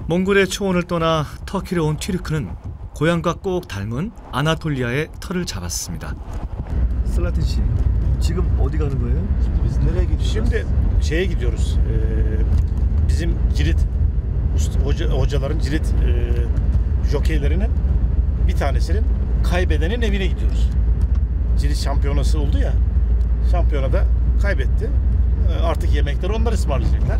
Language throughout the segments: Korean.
몽골의 초원을 떠나 터키로 온 튀르크는 고향과 꼭 닮은 아나톨리아의 터를 잡았습니다. 슬라틴 씨, 지금 어디 가는 거예요? nereye gidiyoruz? Şimdi şeye gidiyoruz. Bizim cirit hocaların cirit jokeylerinin bir tanesinin kaybedenin evine gidiyoruz. Cirit şampiyonası oldu ya. Şampiyonada kaybetti. Artık yemekleri onlar ısmarlayacaklar.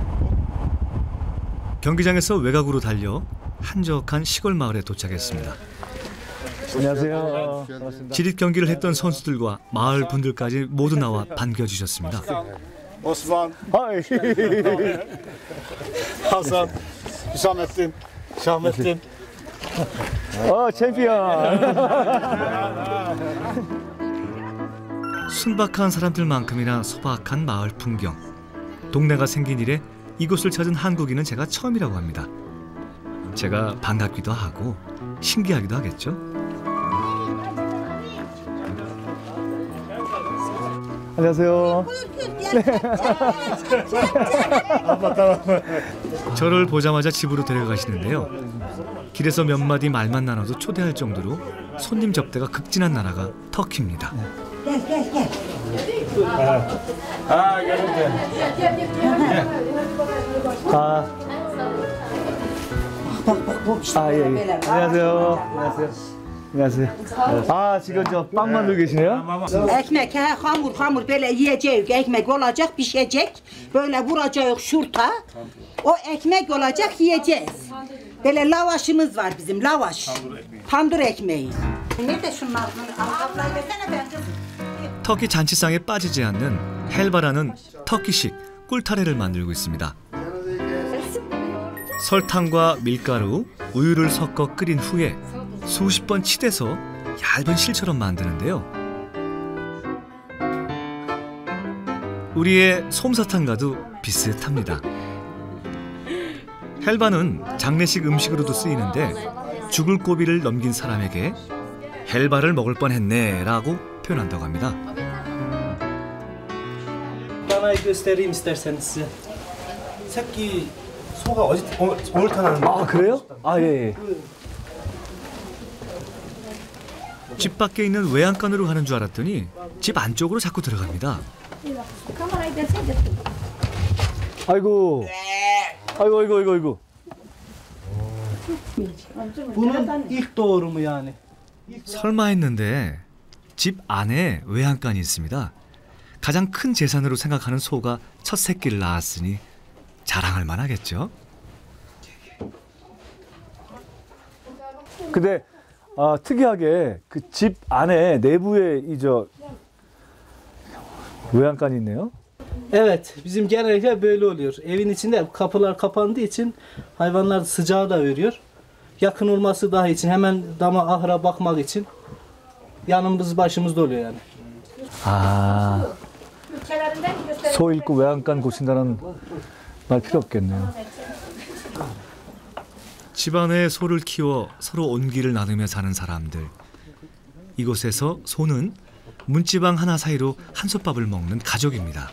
경기장에서 외곽으로 달려 한적한 시골 마을에 도착했습니다. 안녕하세요. 반갑습니다. 지릿 경기를 했던 선수들과 마을 분들까지 모두 나와 반겨주셨습니다. Osman, 하이. Hasan, Hüsamettin, Şahmettin. 챔피언. 순박한 사람들만큼이나 소박한 마을 풍경. 동네가 생긴 이래 이곳을 찾은 한국인은 제가 처음이라고 합니다. 제가 반갑기도 하고 신기하기도 하겠죠. 안녕하세요. 저를 보자마자 집으로 데려가시는데요. 길에서 몇 마디 말만 나눠도 초대할 정도로 손님 접대가 극진한 나라가 터키입니다. 예. 안녕하세요. 지금 저 빵 만들고 계시네요? Ekmek hamur böyle yiyecek, ekmek olacak, pişecek. Böyle vuracak şurta. O ekmek olacak, yiyeceğiz. Böyle lavaşımız var bizim, lavaş. Tandır ekmeği. Nerede şunlar? Ablayı versene ben kızım. 터키 잔치상에 빠지지 않는 헬바라는 터키식 꿀타레를 만들고 있습니다. 설탕과 밀가루, 우유를 섞어 끓인 후에 수십 번 치대서 얇은 실처럼 만드는데요. 우리의 솜사탕과도 비슷합니다. 헬바는 장례식 음식으로도 쓰이는데 죽을 고비를 넘긴 사람에게 헬바를 먹을 뻔했네 라고 표현한다고 합니다. Danayı göstereyim isterseniz size. 새끼 소가 오늘 타는. 아, 그래요? 예. 집 밖에 있는 외양간으로 가는 줄 알았더니 집 안쪽으로 자꾸 들어갑니다. 아이고. Bunun ilk doğurumu yani. 설마 했는데 집 안에 외양간이 있습니다. 가장 큰 재산으로 생각하는 소가 첫 새끼를 낳았으니 자랑할 만하겠죠. 근데 특이하게 그 집 안에 내부에 외양간이 있네요. Evet, bizim genellikle böyle oluyor. Evin içinde kapılar kapandığı için hayvanlar sıcağı da veriyor. Yakın olması daha için hemen dama ahıra bakmak için yanımız başımızda oluyor yani. 소 잃고 외양간 고친다는 말 필요 없겠네요. 집안에 소를 키워 서로 온기를 나누며 사는 사람들. 이곳에서 소는 문지방 하나 사이로 한솥밥을 먹는 가족입니다.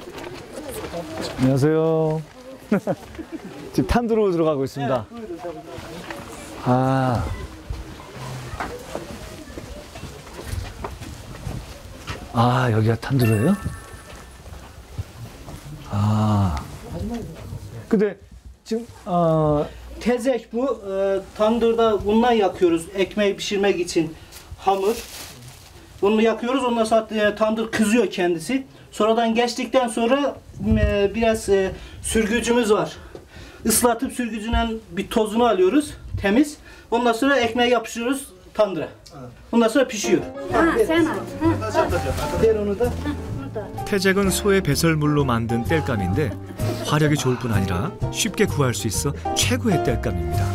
안녕하세요. 지금 탄두로 들어가고 있습니다. 여기가 탄두로예요? 근데 지금 Tezek bu. Tandırda bundan yakıyoruz ekmeği pişirmek için hamur. Bunu yakıyoruz. Ondan sonra tandır kızıyor kendisi. Sonradan geçtikten sonra biraz sürgücümüz var. Islatıp sürgücünden bir tozunu alıyoruz. Temiz. Ondan sonra ekmeği yapıştırıyoruz tandıra. Ondan sonra pişiyor. Sen al. Ver onu da. 태잭은 소의 배설물로 만든 땔감인데 화력이 좋을 뿐 아니라 쉽게 구할 수 있어 최고의 땔감입니다.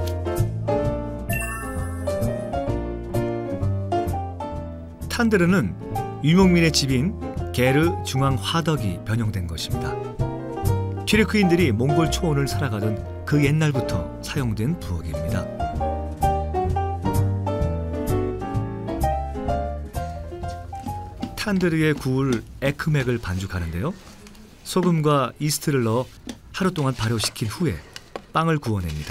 탄드르는 유목민의 집인 게르 중앙 화덕이 변형된 것입니다. 튀르크인들이 몽골 초원을 살아가던 그 옛날부터 사용된 부엌입니다. 탄드르에 구울 에크맥을 반죽하는데요. 소금과 이스트를 넣어 하루 동안 발효시킨 후에 빵을 구워냅니다.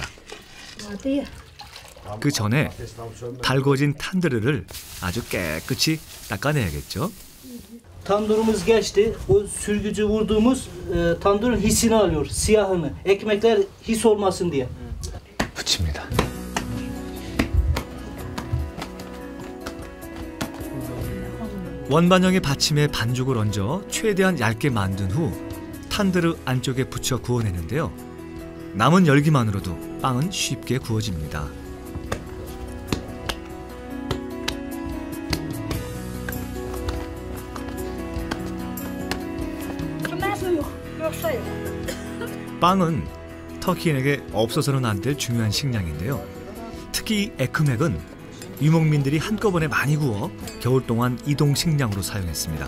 그 전에 달궈진 탄드르를 아주 깨끗이 닦아내야겠죠. Tandırımız geçti. O sürgücü vurduğumuz tandırın hissini alıyor. Siyahını. Ekmekler his olmasın diye. 붙입니다. 원반형의 받침에 반죽을 얹어 최대한 얇게 만든 후 탄드르 안쪽에 붙여 구워내는데요. 남은 열기만으로도 빵은 쉽게 구워집니다. 빵은 터키인에게 없어서는 안 될 중요한 식량인데요. 특히 에크맥은 유목민들이 한꺼번에 많이 구워 겨울 동안 이동 식량으로 사용했습니다.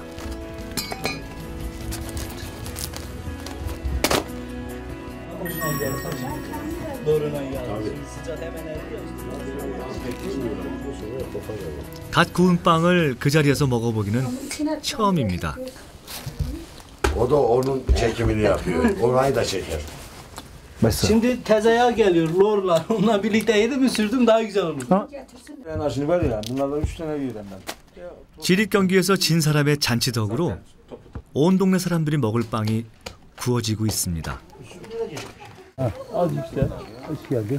갓 구운 빵을 그 자리에서 먹어보기는 처음입니다. O da onun çekimini yapıyor. Orayı da çeker. 맛있어요. Şimdi tezeyağı geliyor. Lorlar. Onunla birlikte yedim mi sürdüm daha güzel olur. Ben aşını ver ya. Bunlardan 3 tane yiyorum ben. 지릿 경기에서 진 사람의 잔치 덕으로 온 동네 사람들이 먹을 빵이 구워지고 있습니다. Az işte. Hoş geldin.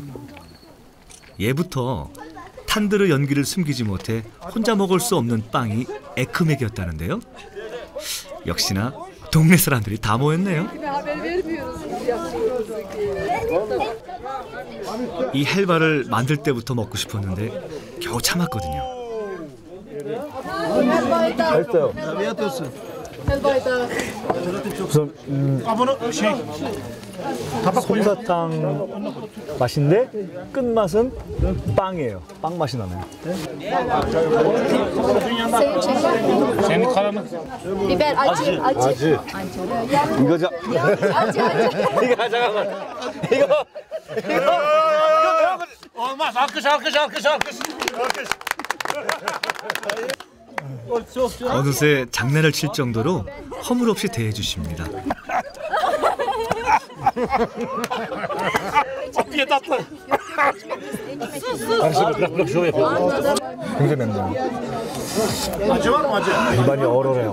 예부터 탄드르 연기를 숨기지 못해 혼자 먹을 수 없는 빵이 에크맥이었다는데요. 역시나 동네 사람들이 다 모였네요. 이 헬바를 만들 때부터 먹고 싶었는데 겨우 참았거든요. 맛있어요. 우선 솜사탕 맛인데 끝맛은 빵이에요. 빵 맛이 나네요. Senin karamı. Biber acı. 아지. 이거 자. Acı. 이거 잠깐만. 이거 Olmaz. Alkış. 어느새 장난을 칠 정도로 허물없이 대해주십니다. Afiyet tatlı. 굉장히 맵네요. Acı var mı acı? 입안이 얼얼해요.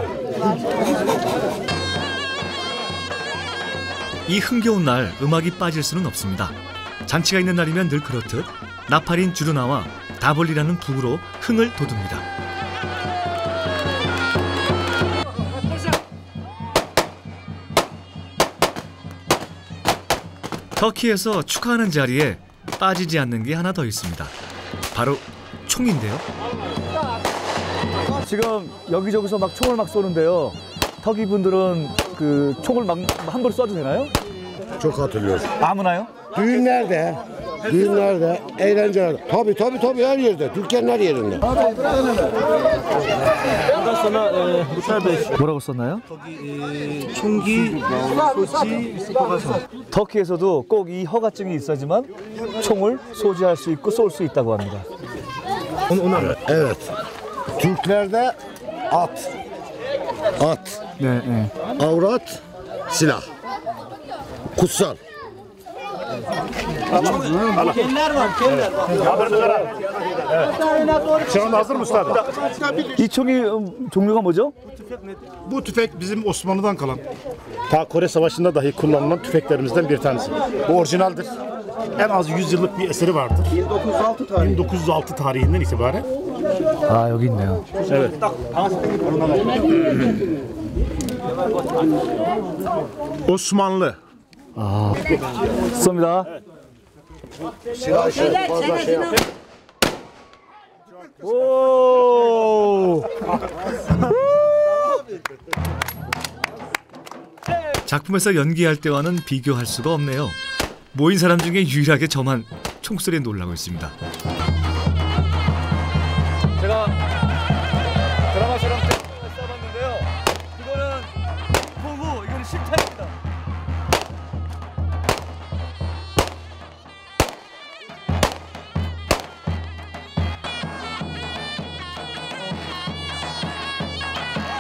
이 흥겨운 날 음악이 빠질 수는 없습니다. 잔치가 있는 날이면 늘 그렇듯 나팔인 주르나와 다볼리라는 북으로 흥을 돋웁니다. 터키에서 축하하는 자리에 빠지지 않는 게 하나 더 있습니다. 바로 총인데요. 지금 여기저기서 막 총을 막 쏘는데요. 터키 분들은 그 총을 막 함부로 쏴도 되나요? Çok hatırlıyorsun. 아무나요? Düğünlerde, eğlencelerde. Tabii her yerde. Türkiye'nin her yerinde. 뭐라고 썼나요? 총기, 소지, 허가서. 터키에서도 꼭 이 허가증이 있어야지만 총을 소지할 수 있고 쏠 수 있다고 합니다. Evet. Türklerde at. 네, 네. Avrat, silah. Kutsal. Keller var. Şu anda hazır mı usta? 이 총이 종류가 뭐죠? Bu tüfek bizim Osmanlı'dan kalan. Ta Kore Savaşı'nda dahi kullanılan tüfeklerimizden bir tanesi. Bu orijinaldir. En az 100 yıllık bir eseri vardır. 1906 tarihinden itibaren. 아, 여기 있네요. Evet. Osmanlı. 쏩니다. Fazla şey yap. 오! 작품에서 연기할 때와는 비교할 수가 없네요. 모인 사람 중에 유일하게 저만 총소리에 놀라고 있습니다. 제가 드라마처럼 써봤는데요. 이거는 포구, 이거는 실탄입니다.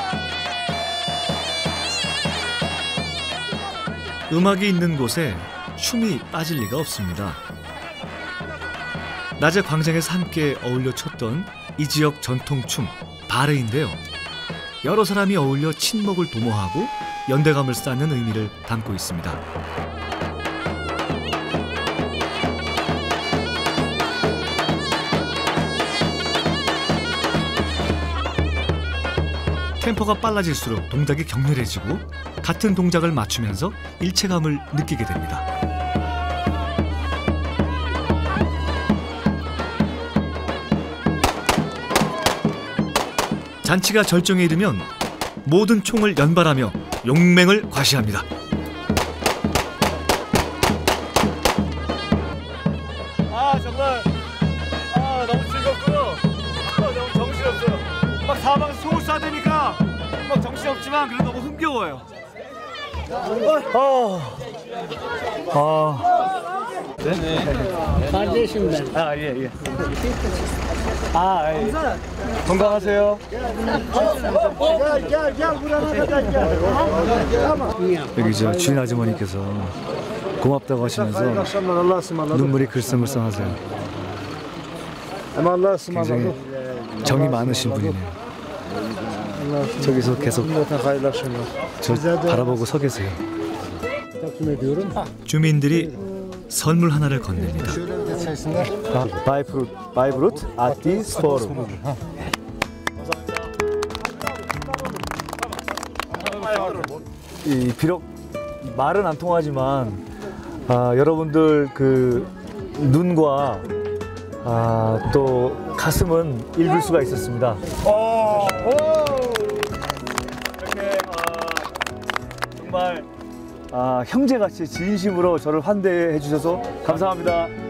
음악이 있는 곳에 춤이 빠질 리가 없습니다. 낮에 광장에서 함께 어울려 췄던 이 지역 전통춤 바레인데요. 여러 사람이 어울려 친목을 도모하고 연대감을 쌓는 의미를 담고 있습니다. 템포가 빨라질수록 동작이 격렬해지고 같은 동작을 맞추면서 일체감을 느끼게 됩니다. 잔치가 절정에 이르면 모든 총을 연발하며 용맹을 과시합니다. 정말 너무 즐겁고요. 너무 정신없어요. 막 사방에서 총을 쏴대니까 막 정신없지만 그래도 너무 흥겨워요. kardeşimden. 예. 건강하세요. 여기 저 주인 아주머니께서 고맙다고 하시면서 눈물이 글썽글썽하세요. 굉장히 정이 많으신 분이네요. 저기서 계속 저 바라보고 서 계세요. 주민들이 선물 하나를 건넵니다. 바이브루트 아티스 포럼. 비록 말은 안 통하지만 여러분들 그 눈과 또 가슴은 읽을 수가 있었습니다. 이렇게 정말 형제같이 진심으로 저를 환대해 주셔서 감사합니다.